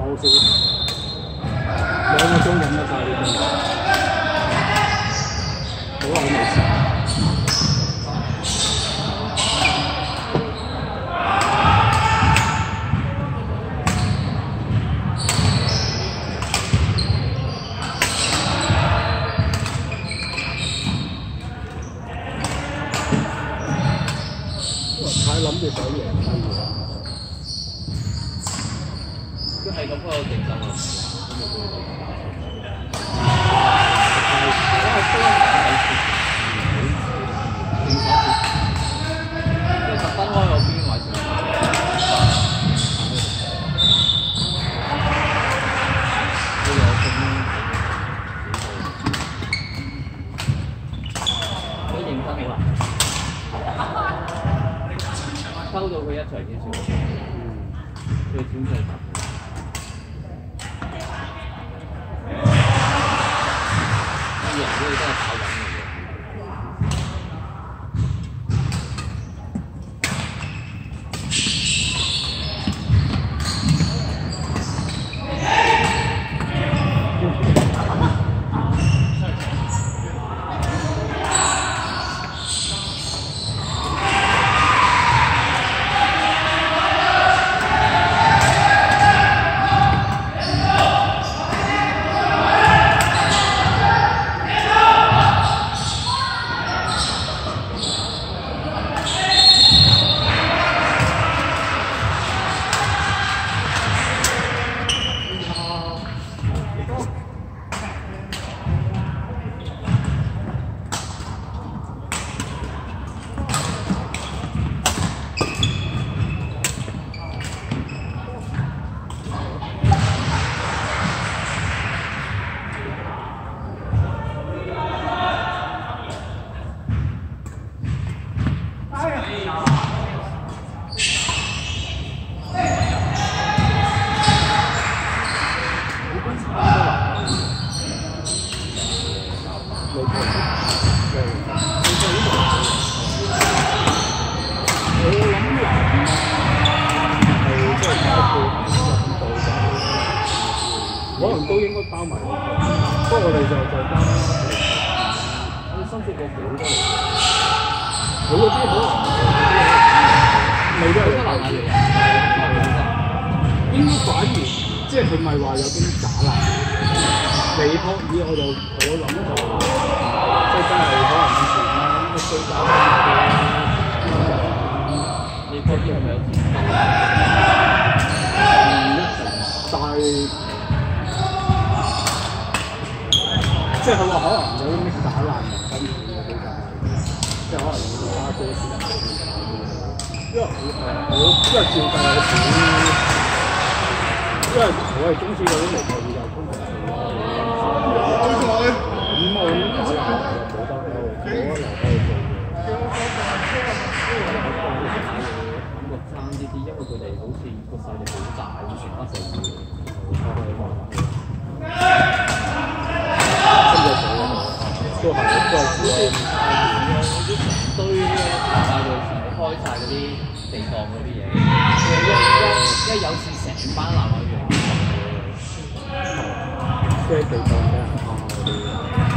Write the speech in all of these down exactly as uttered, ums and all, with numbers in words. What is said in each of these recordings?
休息兩個鐘飲得晒呢啲，好耐未試。太諗住想贏啲嘢， 都係咁嗰個競爭啊！即係特登開個邊位置。都認真好難。收到佢一場已經算好，最短最長。啲人都真係跑緊嘅喎。可能都應該包埋，不過我哋就就包。我哋新出過好多嚟，佢嗰啲可能未都係難嘅，應該反而即係佢咪話有啲假爛，未托爾我就我諗就即係真係可能以前啦，乜衰假爛嘅，你托爾係咪有啲？但係。即係佢話可能有啲咩打爛人生嘅比較，即係可能有啲花姐時間，因為我因為照計我自己，因為我係中意嗰啲微博比較通常做咯。咁我諗打爛就冇得喺度，冇得留喺度做嘅。感覺爭啲啲，因為佢哋好似個勢力好大，全北四會。都係都係自己啲成堆咧，大到全部開晒嗰啲地檔嗰啲嘢，一一有事成班男去用，即係地檔俾人蝦嗰啲。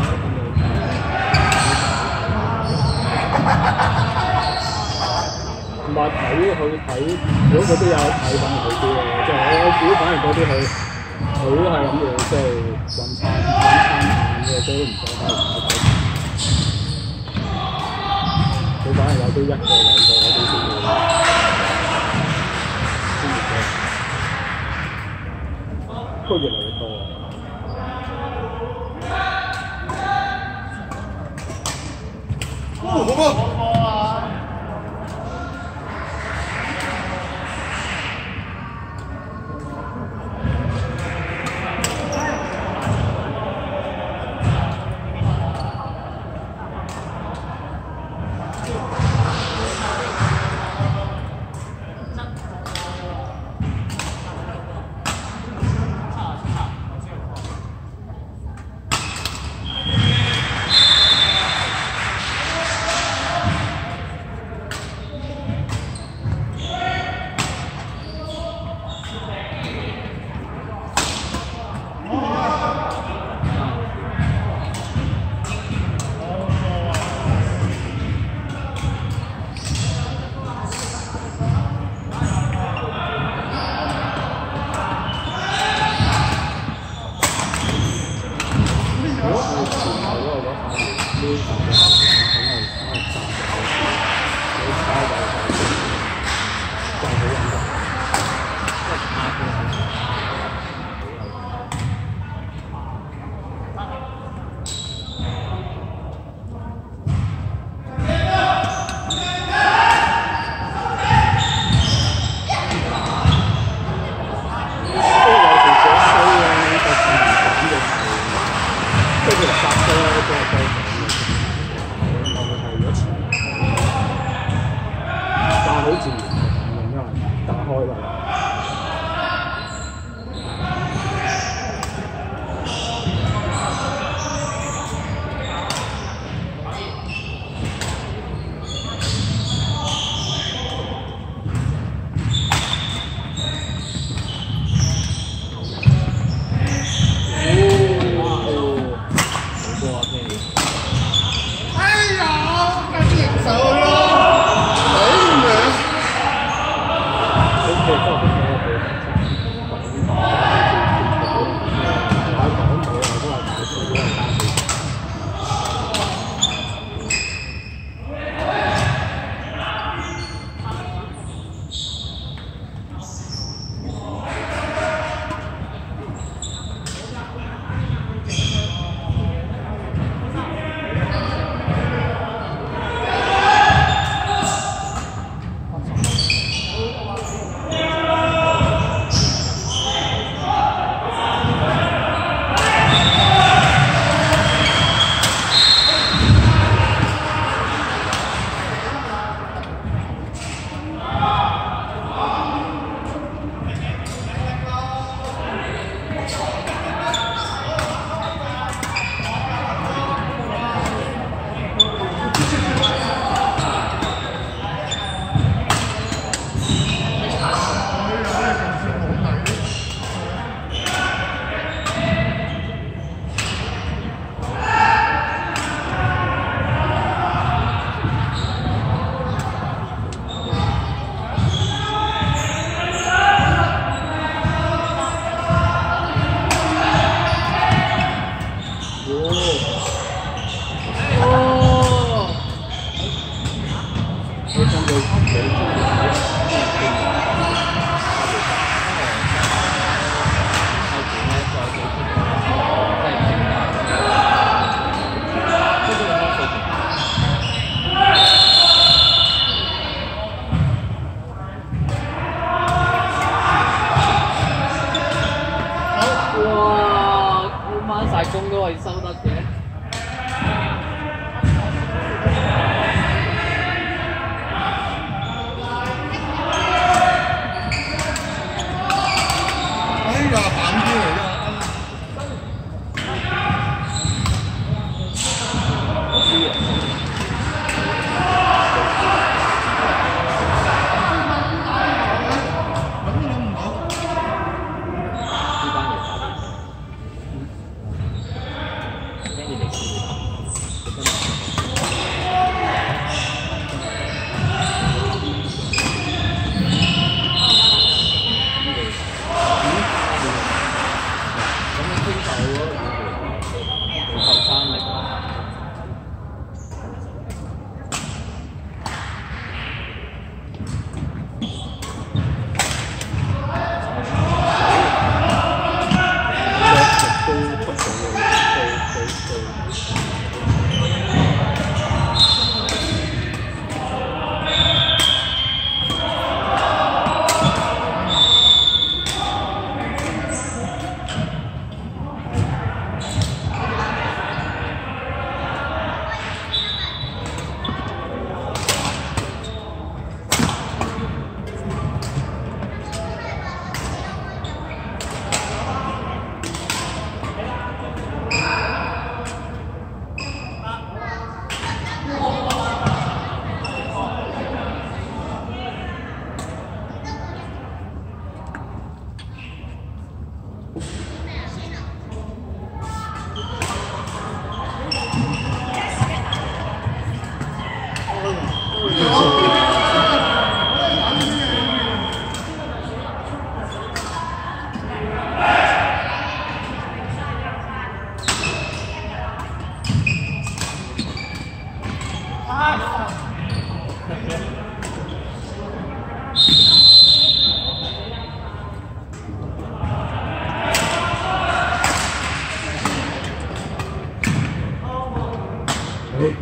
同埋睇佢睇，如果佢都有睇反而好啲咯，即係我估反而嗰啲佢佢都係諗住即係揾餐揾餐飯嘅，都唔想睇唔睇。佢反而有啲一個兩個嗰啲先會先熱嘅，不過越嚟越多啊！好波！ 啲大嘅後邊等我喺度炸嘅，你炒就就就好穩陣，即係拍嘅係。 呢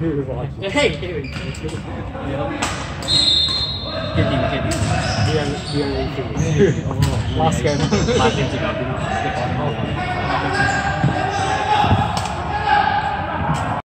話住。 嘿，呢個嘅電嘅電 D N D N A Last game， 八點至九點，即係講